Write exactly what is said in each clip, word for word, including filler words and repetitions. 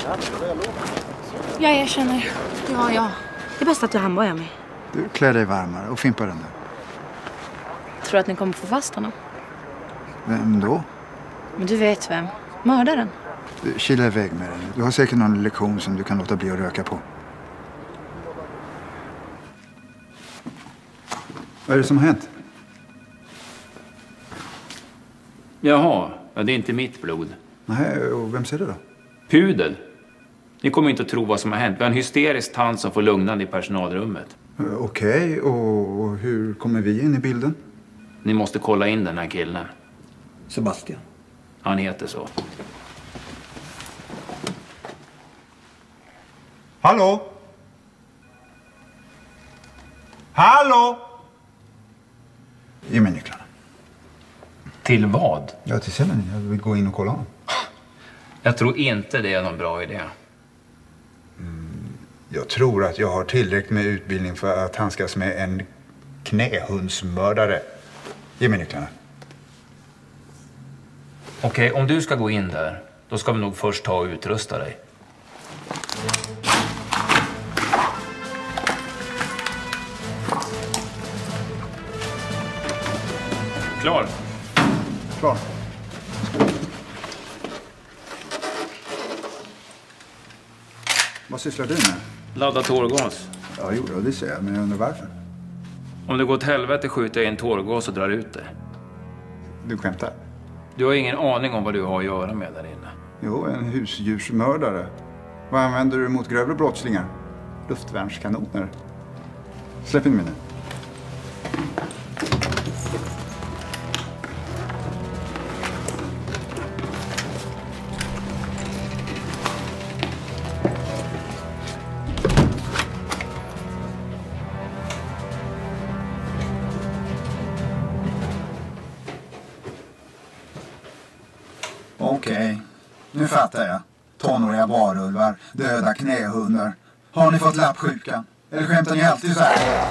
Jag erkänner. Ja, ja. Det är bäst att du handbojar mig. Du klär dig varmare och fimpar den där. Tror du att ni kommer få fast honom? Vem då? Men du vet vem. Mördaren. Du, kila iväg med den. Du har säkert någon lektion som du kan låta bli att röka på. Vad är det som har hänt? Jaha, ja, det är inte mitt blod. Nej, och vem ser det då? Pudel. Ni kommer inte att tro vad som har hänt. Vi har en hysterisk tant som får lugnande i personalrummet. Uh, Okej, okay. och, och hur kommer vi in i bilden? Ni måste kolla in den här killen. Sebastian. Han heter så. Hallå? Hallå? Ge mig nycklarna. Till vad? Ja, till cellen. Jag vill gå in och kolla honom. Jag tror inte det är någon bra idé. Mm, jag tror att jag har tillräckligt med utbildning för att handskas med en knähundsmördare. Ge mig nycklarna. Okej, om du ska gå in där, då ska vi nog först ta och utrusta dig. Klar. Klar. Vad sysslar du med? Ladda tårgas. Ja, jo, det ser jag. Men jag undrar varför. Om det går åt helvete skjuter jag in tårgas och drar ut det. Du skämtar? Du har ingen aning om vad du har att göra med där inne. Jo, en husdjursmördare. Vad använder du mot grövre brottslingar? Luftvärnskanoner. Släpp in mig nu. Okej, nu fattar jag. Tonåriga varulvar, döda knähundar. Har ni fått lappsjukan? Eller skämtar ni alltid så här?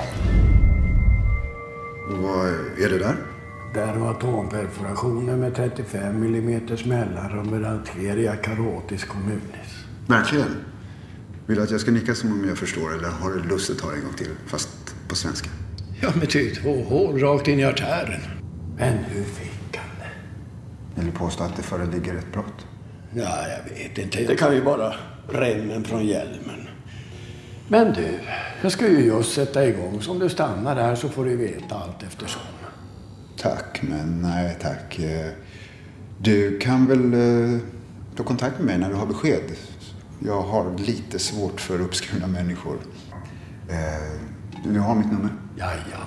Vad är det där? Där var atomperforationer med trettiofem millimeters mellanrum med arteria carotis communis. Verkligen? Vill du att jag ska nicka som om jag förstår eller har du lust att ta en gång till, fast på svenska? Ja, med ty två hål rakt in i artären. Men hur fick han det? Vill du påstå att det föreligger ett brott? Ja, jag vet inte. Det kan ju vara remmen från hjälmen. Men du, jag ska ju just sätta igång. Så om du stannar där så får du veta allt eftersom. Tack, men nej tack. Du kan väl ta kontakt med mig när du har besked. Jag har lite svårt för uppskurna människor. Du har mitt nummer? Ja, ja.